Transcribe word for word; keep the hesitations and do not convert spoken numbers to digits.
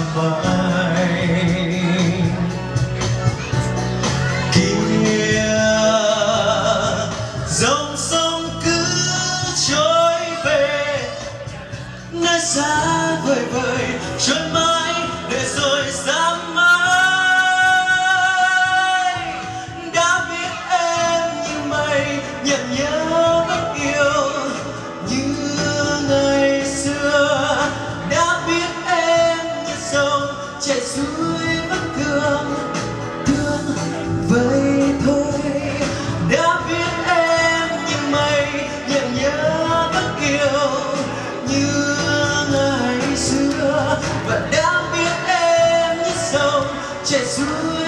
vai. Kia dòng sông cứ trôi về nơi xa vời vời, trôi mãi để rồi xa mãi. Đã biết em như mây nhạt nhớ vẫn yêu như ngày xưa. Đã biết em như sông chảy xuôi vẫn thương thương vậy thôi. Đã biết em như mây nhạt nhớ vẫn yêu như ngày xưa, và đã biết em như sông chảy xuôi